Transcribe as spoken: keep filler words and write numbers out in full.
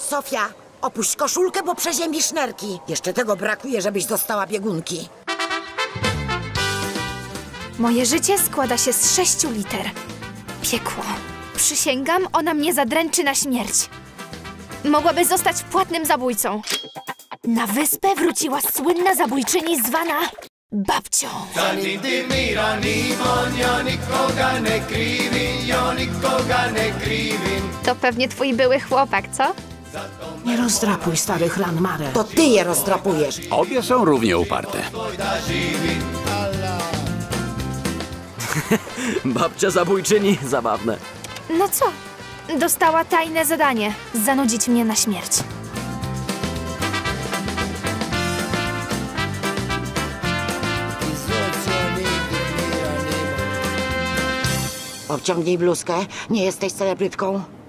Sofia, opuść koszulkę, bo przeziębisz nerki. Jeszcze tego brakuje, żebyś dostała biegunki. Moje życie składa się z sześciu liter. Piekło. Przysięgam, ona mnie zadręczy na śmierć. Mogłaby zostać płatnym zabójcą. Na wyspę wróciła słynna zabójczyni zwana babcią. To pewnie twój były chłopak, co? Nie rozdrapuj starych ran, Mare. To ty je rozdrapujesz. Obie są równie uparte. Babcia zabójczyni, zabawne. No co? Dostała tajne zadanie. Zanudzić mnie na śmierć. Obciągnij bluzkę. Nie jesteś celebrytką.